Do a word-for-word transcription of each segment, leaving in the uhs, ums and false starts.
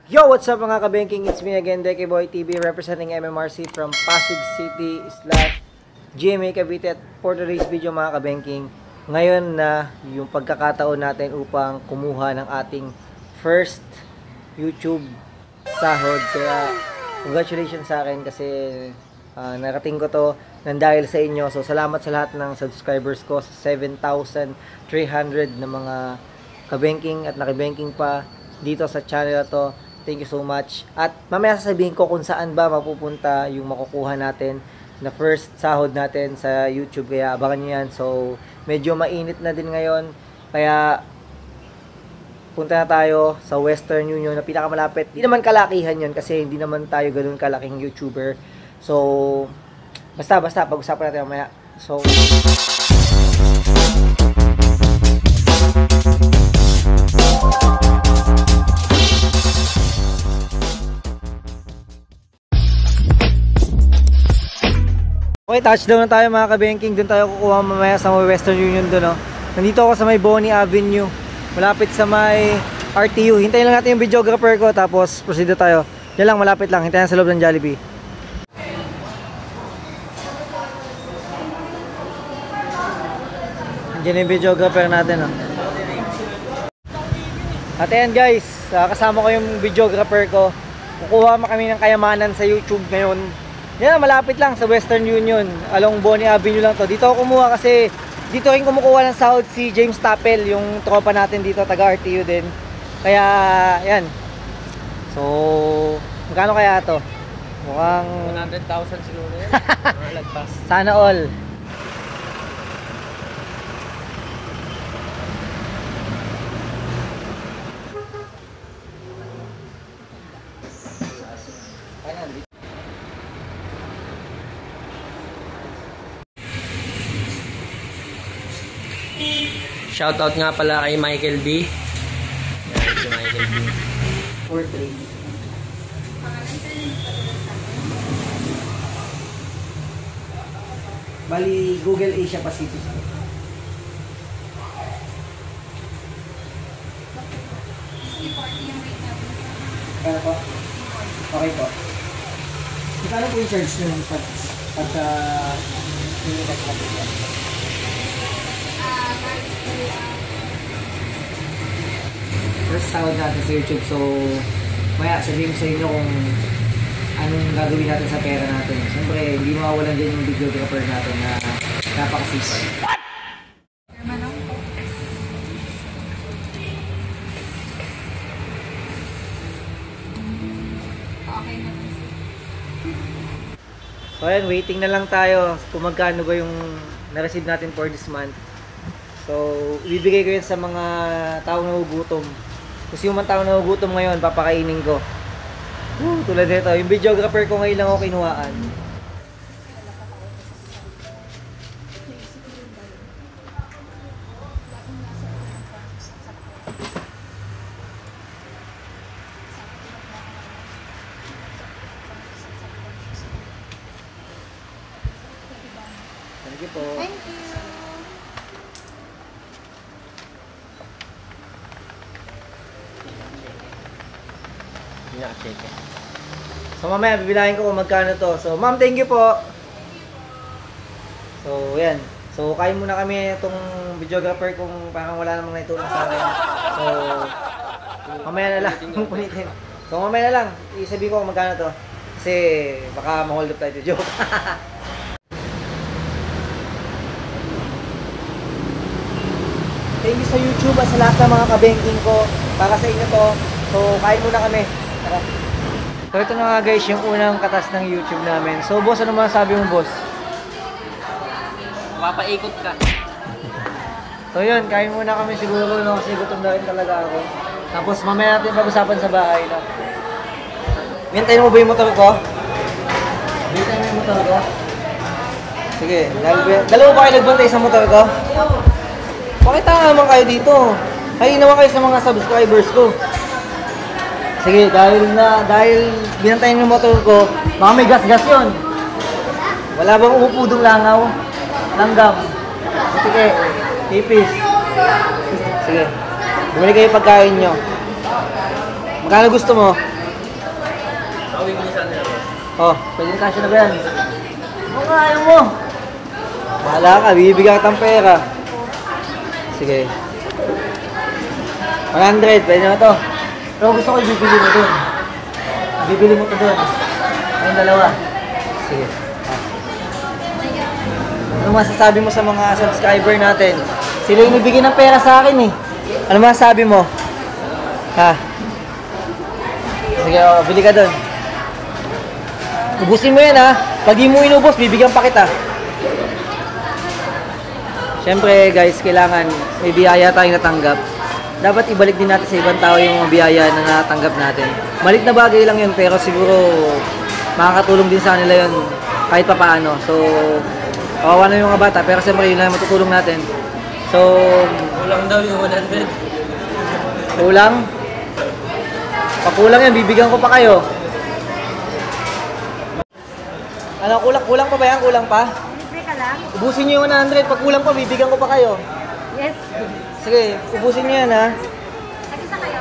Yo, what's up mga kabengking? It's me again, Deke Boy T V, representing M M R C from Pasig City slash G M A Cavite at for today's video mga kabengking. Ngayon na yung pagkakataon natin upang kumuha ng ating first YouTube sahod. Kaya congratulations sa akin kasi uh, narating ko to nang dahil sa inyo. So salamat sa lahat ng subscribers ko sa seven thousand three hundred na mga kabengking at nakibengking pa dito sa channel na to. Thank you so much. At mamaya sasabihin ko kung saan ba mapupunta yung makukuha natin na first sahod natin sa YouTube. Kaya abangan nyo yan. So, medyo mainit na din ngayon. Kaya, punta na tayo sa Western Union na pinakamalapit. Hindi naman kalakihan yun kasi hindi naman tayo ganun kalaking YouTuber. So, basta, basta. Pag-usapan natin mamaya. So, okay, touchdown na tayo mga kabengking. Doon tayo kukuha mamaya sa Western Union doon, no? Nandito ako sa may Bonnie Avenue, malapit sa may R T U. Hintayin lang natin yung videographer ko, tapos proceed na tayo. Yan lang, malapit lang. Hintayin sa loob ng Jollibee. Diyan yung videographer natin, no? At ayan guys, kasama ko yung videographer ko. Kukuha kami ng kayamanan sa YouTube ngayon. Yan, malapit lang sa Western Union. Along Bonnie Avenue lang to. Dito ako kumuha kasi dito rin kumukuha ng sahod si James Tapel, yung tropa natin dito, taga R T U din. Kaya, yan. So, magkano kaya to? Mukhang one hundred thousand siguro yan. Lagpas. Sana all. Shoutout nga pala kay Michael B. Yan, si Michael B. four three. Bali, Google Asia Pacific. Kaya po? Okay po. Magkano po yung charge nyo pag pagka nilikat ka po yan? First sahod natin sa YouTube, so maya sabihin ko sa inyo kung anong gagawin natin sa pera natin. Siyempre, hindi mawawalan din yung videographer natin na napakasipag. What? So ayan, waiting na lang tayo kung magkano ba yung na-receive natin for this month. So, ibibigay ko yun sa mga taong nagugutom. Kasi yung mga taong nagugutom ngayon, papakainin ko. Woo, tulad nito, yung videographer ko ngayon lang ako kinuhaan. Thank you po. Thank you. So mamaya bibilahin ko kung magkano to. So ma'am, thank you po. So yan. So kain muna kami itong videographer kung parang wala namang naitulong sa akin. So mamaya na lang punitin. So mamaya na lang isabihin ko kung magkano to. Kasi baka ma-hold up tayo to joke. Thank you sa YouTube at sa lahat ng mga kabengking ko. Para sa inyo to. So kain muna kami. Tara. So ito na nga guys, yung unang katas ng YouTube namin. So boss, ano masasabi mo boss? Mapapaikot ka. So yun, kain muna kami siguro, no? Kasi gutom na rin talaga ako. Tapos mamaya natin pag-usapan sa bahay, no? Hintayin mo ba yung motor ko? Hintayin mo yung motor ko? Sige, dalawa ba kayo nagbantay sa motor ko? Pakita nga naman kayo dito. Kayo naman kayo sa mga subscribers ko. Sige, dahil na, dahil binantayin yung motor ko, baka may gas-gas yun. Wala bang umupudong langaw? Langgam. Sige, tipis. Sige, bumili kayo pagkain nyo. Magkano gusto mo? bibili sa nila. Oh, pwede na kasya na ba yan? Oo nga, ayaw mo. Bahala ka, bibigyan ka ng pera. Sige. one hundred, pwede na to. Pero gusto ko ibibili mo dun. Bibili mo to dun. Ayun, dalawa. Sige. Ano masasabi mo sa mga subscriber natin? Sila yung ibigay ng pera sa akin eh. Ano masasabi mo? Ha? Sige, oh, bili ka dun. Ubusin mo yan ha. Pag di mo inubos, bibigyan pa kita. Siyempre guys, kailangan may biyaya tayong natanggap. Dapat ibalik din natin sa ibang tao yung biyaya na natanggap natin. Malit na bagay lang yun, pero siguro makakatulong din sa kanila yun kahit pa paano. So, kawawa na yung mga bata, pero siyempre yun lang matutulong natin. So, Kulang daw yung one hundred. kulang? Pakulang yan, bibigyan ko pa kayo. Ano, kulang, kulang pa ba yan? Kulang pa? Libre ka lang? Ubusin nyo yung one hundred. Pag kulang pa, bibigyan ko pa kayo. Yes. Sige, ubusin nyo yan ha. Nag-isa kayo?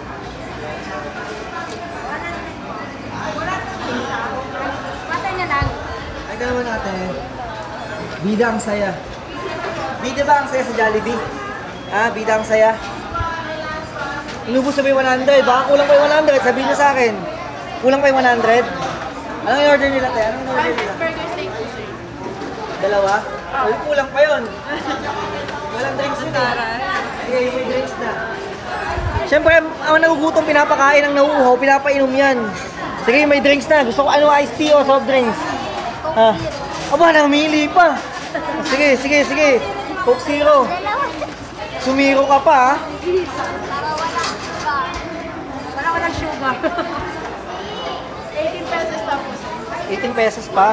Patay na lang. Ay, ka naman natin. Bida ang saya. Bida ba ang saya sa Jollibee? Ha? Bida ang saya? Inubos na ba yung one hundred? Baka kulang pa yung one hundred. Sabihin nyo sa akin. Kulang pa yung one hundred? Anong in-order nila tayo? Anong in-order nila? Burger steak po, sir. Dalawa? Ay, kulang pa yun. Walang drinks yun eh. Sige, may drinks na. Siyempre, ang nagugutom, pinapakain, ang nauuhaw, pinapainom yan. Sige, may drinks na. Gusto ko ano, iced tea o soft drinks? Ha? Aba, namili pa. Sige, sige, sige. Coke Zero. Sumiro ka pa, ha? Wala ko ng sugar. eighteen pesos tapos. eighteen pesos pa.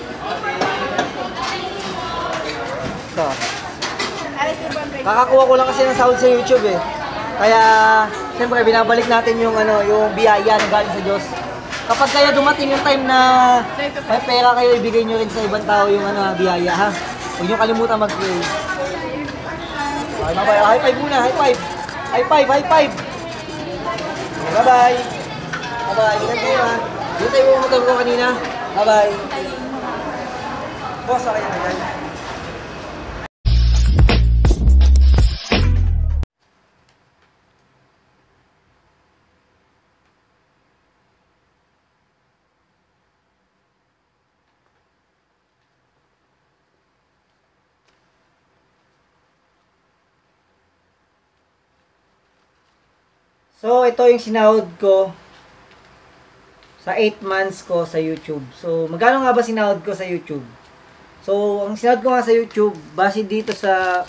So, kakakuha ko lang kasi ng sahod sa YouTube eh. Kaya, siyempre, binabalik natin yung ano, yung biyaya na galing sa Diyos. Kapag kaya dumating yung time na may pera kayo, ibigay nyo rin sa ibang tao yung ano, biyaya, ha? Huwag nyo kalimutan mag-pray. Okay, bye-bye. High five muna, high five. High five, high five. Bye-bye. Bye-bye. Ingat kayo, ha? Dito tayo pumunta ko kanina. Bye-bye. Boss, okay na yan. So, ito yung sinahod ko sa eight months ko sa YouTube. So, magkano nga ba sinahod ko sa YouTube? So, ang sinahod ko nga sa YouTube, base dito sa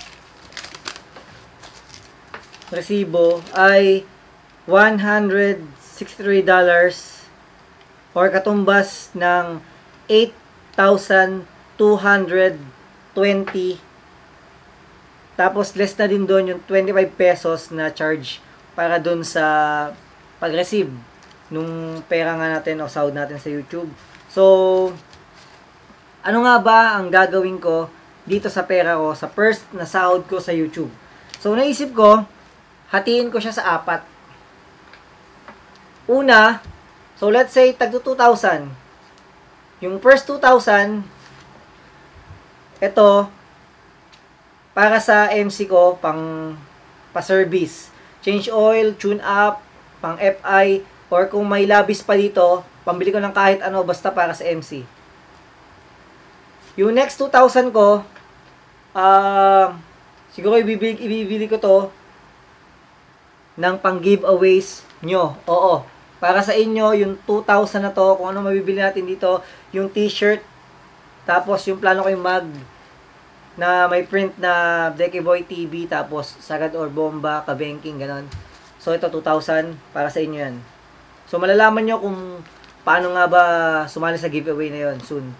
resibo, ay one hundred sixty-three dollars or katumbas ng eight thousand two hundred twenty. Tapos, less na din doon yung twenty-five pesos na charge para dun sa pag-receive nung pera nga natin o sahod natin sa YouTube. So, ano nga ba ang gagawin ko dito sa pera ko, sa first na sahod ko sa YouTube? So, naisip ko, hatiin ko siya sa apat. Una, so let's say, tagto two thousand. Yung first two thousand, ito, para sa M C ko, pang pa-service. Change oil, tune up, pang F I, or kung may labis pa dito, pambili ko ng kahit ano, basta para sa M C. Yung next two thousand ko, uh, siguro ibibili, ibibili ko to ng pang giveaways nyo. Oo, para sa inyo, yung two thousand na to, kung ano mabibili natin dito, yung t-shirt, tapos yung plano ko yung mug, na may print na Deke Boy T V, tapos Sagad or Bomba, Kabenking, ganon. So, ito, two thousand, para sa inyo yan. So, malalaman nyo kung paano nga ba sumali sa giveaway na yon soon.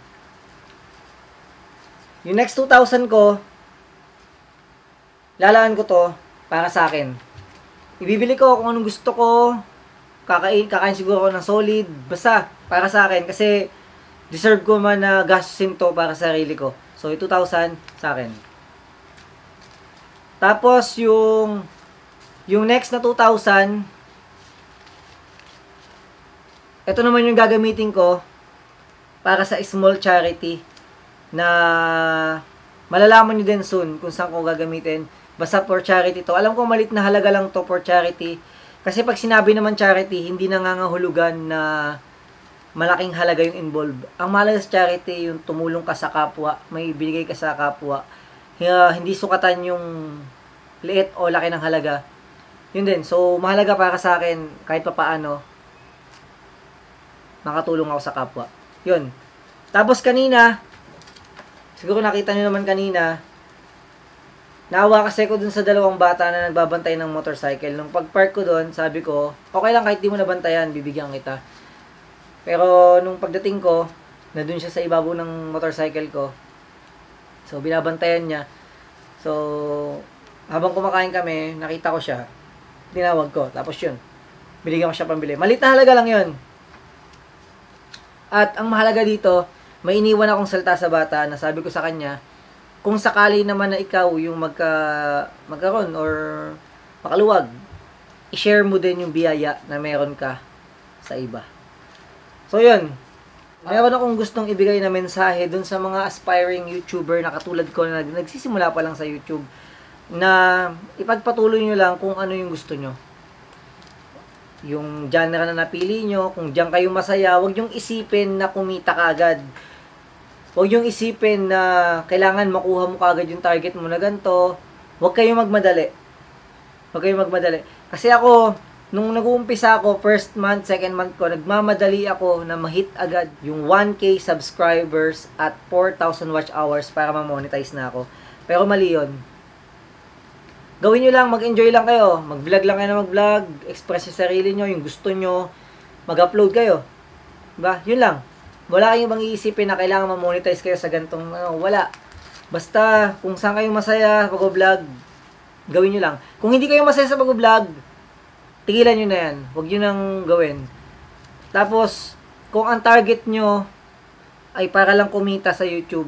Yung next two thousand ko, lalaan ko to para sa akin. Ibibili ko kung anong gusto ko, kakain, kakain siguro ko ng solid, basta para sa akin, kasi deserve ko man na gastusin to para sa sarili ko. So, two thousand sa akin. Tapos, yung yung next na two thousand, ito naman yung gagamitin ko para sa small charity na malalaman nyo din soon kung saan ko gagamitin. Basta for charity to. Alam ko malit na halaga lang to for charity. Kasi pag sinabi naman charity, hindi nangangahulugan na malaking halaga yung involved. Ang mahalaga sa charity, yung tumulong ka sa kapwa, may binigay ka sa kapwa. Hindi sukatan yung liit o laki ng halaga. Yun din. So, mahalaga para sa akin, kahit pa paano, makatulong ako sa kapwa. Yun. Tapos kanina, siguro nakita nyo naman kanina, naawa kasi ko dun sa dalawang bata na nagbabantay ng motorcycle. Nung pag-park ko dun, sabi ko, okay lang kahit di mo nabantayan, bibigyan kita. Pero nung pagdating ko, na dun siya sa ibabaw ng motorcycle ko. So, binabantayan niya. So, habang kumakain kami, nakita ko siya. Tinawag ko. Tapos yun, binigyan ko siya pambili. Malit na halaga lang yun. At ang mahalaga dito, may iniwan akong salta sa bata na sabi ko sa kanya, kung sakali naman na ikaw yung magka, magkaroon or makaluwag, i-share mo din yung biyaya na meron ka sa iba. So yun, meron akong gustong ibigay na mensahe dun sa mga aspiring YouTuber na katulad ko na nagsisimula pa lang sa YouTube, na ipagpatuloy nyo lang kung ano yung gusto nyo. Yung genre na napili nyo, kung diyan kayo masaya, huwag yung isipin na kumita ka agad. Huwag yung isipin na kailangan makuha mo kaagad yung target mo na ganito. Huwag kayong magmadali. Huwag kayong magmadali. Kasi ako, nung nag-uumpisa ako, first month, second month ko, nagmamadali ako na ma-hit agad yung one K subscribers at four thousand watch hours para ma-monetize na ako. Pero mali yun. Gawin nyo lang, mag-enjoy lang kayo. Mag-vlog lang kayo na mag-vlog. Express yung sarili nyo, yung gusto nyo. Mag-upload kayo. Diba? Yun lang. Wala kayong bang iisipin na kailangan ma-monetize kayo sa gantong, ano, wala. Basta, kung saan kayo masaya pag-vlog, gawin nyo lang. Kung hindi kayo masaya sa pag-vlog, tigilan nyo na yan. Huwag nyo nang gawin. Tapos, kung ang target nyo ay para lang kumita sa YouTube,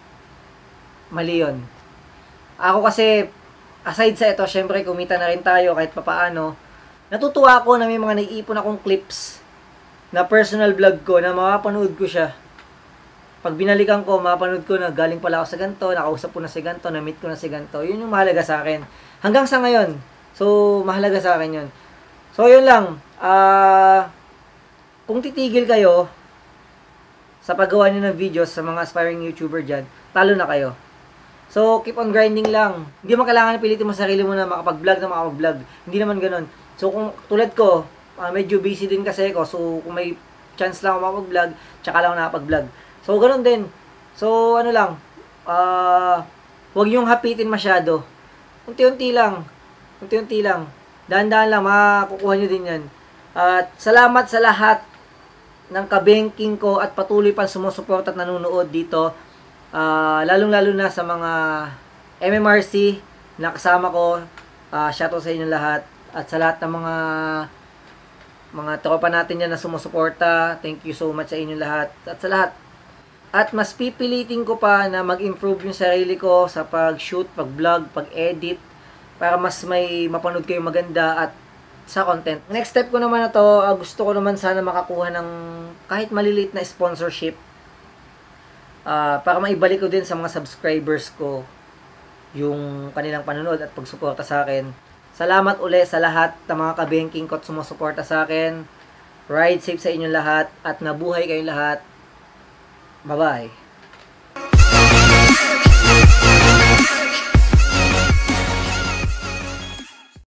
mali yun. Ako kasi, aside sa ito, syempre, kumita na rin tayo kahit papaano. Natutuwa ako na may mga naiipon akong clips na personal vlog ko na mapapanood ko siya. Pag binalikan ko, mapapanood ko na galing pala ako sa ganito, nakausap ko na si ganito, na-meet ko na si ganito. Yun yung mahalaga sa akin. Hanggang sa ngayon. So, mahalaga sa akin yun. So, yun lang. Uh, kung titigil kayo sa paggawa nyo ng videos sa mga aspiring YouTuber dyan, talo na kayo. So, keep on grinding lang. Hindi mo kailangan pilitin mo sarili mo na makapag-vlog na makapag-vlog. Hindi naman ganun. So, kung tulad ko, uh, medyo busy din kasi ako. So, kung may chance lang ako makapag-vlog, tsaka lang ako nakapag-vlog. So, ganun din. So, ano lang, uh, huwag yung hapitin masyado. Unti-unti lang. Unti-unti lang. Dahan-dahan lang, makukuha nyo din yan. At salamat sa lahat ng kabanking ko at patuloy pa sumusuporta at nanonood dito. Uh, lalong-lalo na sa mga M M R C na kasama ko. Uh, shoutout sa inyo lahat. At sa lahat ng mga mga tropa natin yan na sumusuporta. Thank you so much sa inyo lahat. At sa lahat. At mas pipilitin ko pa na mag-improve yung sarili ko sa pag-shoot, pag-vlog, pag-edit para mas may mapanood kayo maganda at sa content. Next step ko naman na to, uh, gusto ko naman sana makakuha ng kahit maliliit na sponsorship uh, para maibalik ko din sa mga subscribers ko yung kanilang panonood at pagsuporta sa akin. Salamat uli sa lahat ng mga kabanking ko at sumusuporta sa akin. Ride safe sa inyong lahat at nabuhay kayong lahat. Bye-bye.